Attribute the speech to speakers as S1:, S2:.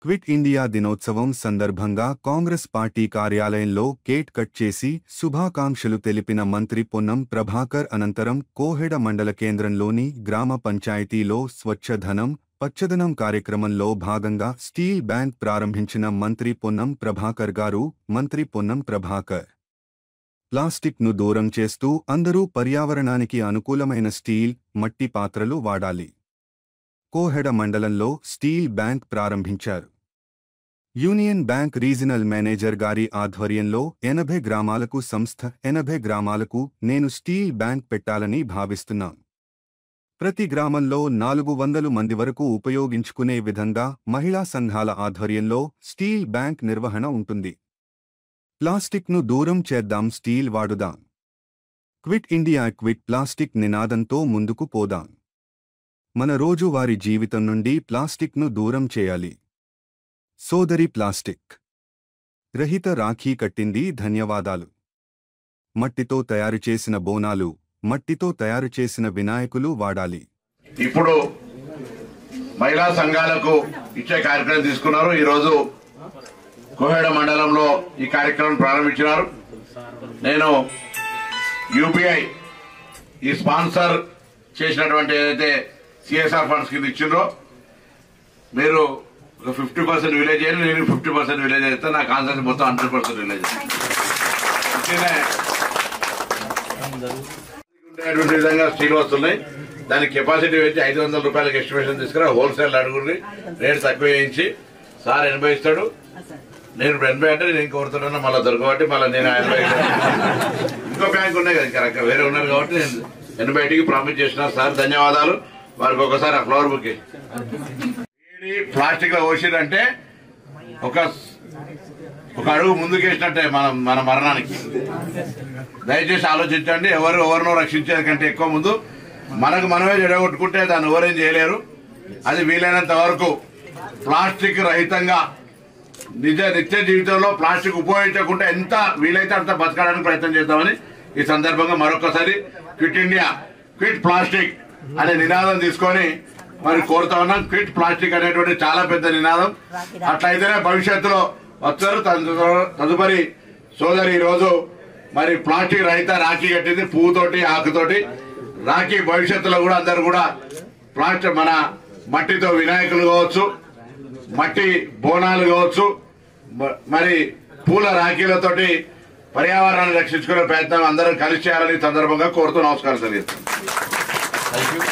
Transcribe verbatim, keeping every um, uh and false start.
S1: Quit India దినోత్సవం సందర్భంగా Congress party కార్యాలయంలో కేక్ కట్ చేసి శుభాకాంక్షలు తెలిపిన మంత్రి పొన్నం ప్రభాకర్ అనంతరం కోహెడ మండల కేంద్రంలోని గ్రామ పంచాయతీలో స్వచ్ఛధనం పచ్చదనం కార్యక్రమంలో భాగంగా స్టీల్ బ్యాంక్ ప్రారంభించిన మంత్రి పొన్నం ప్రభాకర్ గారు మంత్రి పొన్నం ప్రభాకర్ ప్లాస్టిక్ ను దూరం చేస్తూ అందరూ పర్యావరణానికి అనుకూలమైన స్టీల్ మట్టి పాత్రలు వాడాలి. కోహెడ మండలంలో స్టీల్ బ్యాంక్ ప్రారంభించారు. యూనియన్ బ్యాంక్ రీజనల్ మేనేజర్ గారి ఆధ్వర్యంలో ఎనభై గ్రామాలకు సంస్థ ఎనభై గ్రామాలకు నేను స్టీల్ బ్యాంక్ పెట్టాలని భావిస్తున్నాం. ప్రతి గ్రామంలో నాలుగు వందలు మంది వరకు ఉపయోగించుకునే విధంగా మహిళా సంఘాల ఆధ్వర్యంలో స్టీల్ బ్యాంక్ నిర్వహణ ఉంటుంది. ప్లాస్టిక్ ను దూరం చేద్దాం, స్టీల్ వాడుదాం. క్విట్ ఇండియా క్విట్ ప్లాస్టిక్ నినాదంతో ముందుకు పోదాం. మన రోజువారీ జీవితం నుండి ప్లాస్టిక్ ను దూరం చేయాలి. సోదరి ప్లాస్టిక్ రహిత రాఖీ కట్టింది. ధన్యవాదాలు. మట్టితో తయారు చేసిన బోనాలు, మట్టితో తయారు చేసిన వినాయకులు వాడాలి.
S2: ఇప్పుడు మహిళా సంఘాలకు ఇచ్చే కార్యక్రమం తీసుకున్నారు. ఈరోజు కోహెడ మండలంలో ఈ కార్యక్రమం ప్రారంభించినారు. నేను యూపీఐ ఈ స్పాన్సర్ చేసినటువంటి ఏదైతే సిఎస్ఆర్ ఫండ్స్ కింద ఇచ్చిండ్రో మీరు ఒక ఫిఫ్టీ పర్సెంట్ విలేజ్ అయ్యి నేను ఫిఫ్టీ పర్సెంట్ విలేజ్ అయితే నా కాన్సెప్ట్ మొత్తం హండ్రెడ్ పర్సెంట్ విలేజ్ ఉండేటువంటి విధంగా స్టీల్ వస్తున్నాయి. దాని కెపాసిటీ వచ్చి ఐదు వందల రూపాయలకి ఎస్టిమేషన్ తీసుకురా హోల్సేల్ అడుగుని రేటు తక్కువ వేయించి సార్ ఎనభై ఇస్తాడు. నేను ఇప్పుడు ఎనభై అంటే నేను కోరుతున్నాను మళ్ళీ దొరకబట్టి మళ్ళీ నేను ఎనభై ఇంకో బ్యాంక్ ఉన్నాయి కదా ఇంకా వేరే ఉన్నారు కాబట్టి నేను ఎనభైకి ప్రామిస్ చేసిన సార్. ధన్యవాదాలు. వారికి ఒకసారి ఆ ఫ్లవర్ బుక్ ప్లాస్టిక్ లో పోసిందంటే ఒక ఒక అడుగు ముందుకేసినట్టే మన మన మరణానికి. దయచేసి ఆలోచించండి. ఎవరు ఎవరినో రక్షించేది కంటే ఎక్కువ ముందు మనకు మనమే జడగొట్టుకుంటే దాన్ని ఎవరేం చేయలేరు. అది వీలైనంత వరకు ప్లాస్టిక్ రహితంగా నిజ నిత్య జీవితంలో ప్లాస్టిక్ ఉపయోగించకుండా ఎంత వీలైతే అంత బతకడానికి ప్రయత్నం చేద్దామని ఈ సందర్భంగా మరొకసారి క్విట్ ఇండియా క్విట్ ప్లాస్టిక్ అనే నినాదం తీసుకొని మరి కోరుతా ఉన్నాం. క్విట్ ప్లాస్టిక్ అనేటువంటి చాలా పెద్ద నినాదం. అట్లయితేనే భవిష్యత్తులో వస్తారు. తదుపరి సోదరి ఈరోజు మరి ప్లాస్టిక్ రహిత రాఖీ కట్టింది పువ్వుతోటి ఆకుతోటి రాఖీ. భవిష్యత్తులో కూడా అందరు కూడా ప్లాస్టిక్ మన మట్టితో వినాయకులు కావచ్చు, మట్టి బోనాలు కావచ్చు, మరి పూల రాఖీలతోటి పర్యావరణాన్ని రక్షించుకునే ప్రయత్నం అందరూ కలిసి చేయాలని సందర్భంగా కోరుతూ నమస్కారం తెలియజేస్తాను.